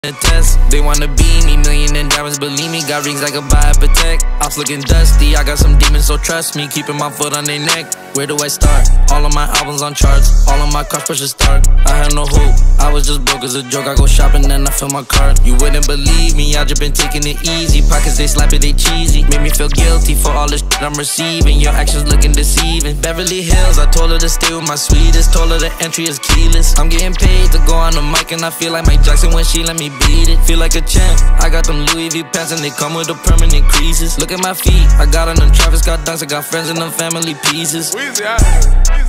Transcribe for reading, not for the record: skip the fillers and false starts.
test. They wanna be me, million in diamonds, believe me. Got rings like a buy Patek. Ops looking dusty, I got some demons, so trust me. Keeping my foot on their neck. Where do I start? All of my albums on charts, all of my cars push a start. I had no hope, I was just broke as a joke. I go shopping and I fill my cart. You wouldn't believe me, I just been taking it easy. Pockets they slapping, they cheesy. Made me feel guilty for all the shit I'm receiving. Your actions looking deceiving. Beverly Hills, I told her to stay with my sweetest. Told her the entry is keyless. I'm getting paid to go on the mic and I feel like Mike Jackson when she let me beat it. Feel like a champ, I got them Louis V pants and they come with the permanent creases. Look at my feet, I got on them Travis Scott dunks. I got friends in them family pieces.